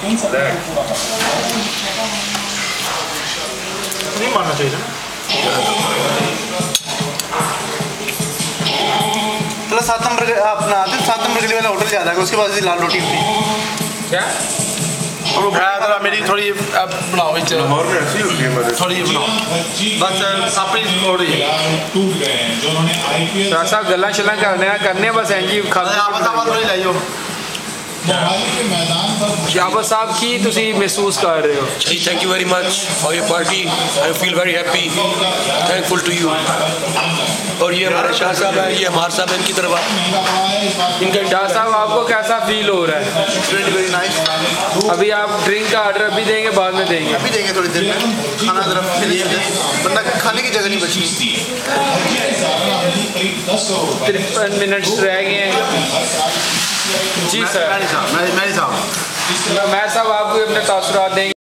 नहीं मारना चाहिए ना। प्लस 7 नंबर अपना 7 नंबर गली वाला होटल ज़्यादा है, उसके पास लाल रोटी होती है। क्या? और मेरी थोड़ी बनाओ थोड़ी बनाओ बस सापड़ी थोड़ी ऐसा गला शला करने बस एंजी लाइयो शाबाश साहब की तुसी महसूस कर रहे हो। Thank you very much for your party, I feel very happy, thankful to you. और ये हमारे शाह साहब है, ये हमारे साहब है, इनकी तरफ इनका शाह साहब आपको कैसा फील हो रहा है? Very nice. अभी आप ड्रिंक का ऑर्डर अभी देंगे बाद में देंगे? अभी देंगे थोड़ी देर में, खाना तरफ वरना खाने की जगह नहीं बची। 53 मिनट रह गए हैं। जी सर, मैं साहब आपको अपने तासुरात देंगे।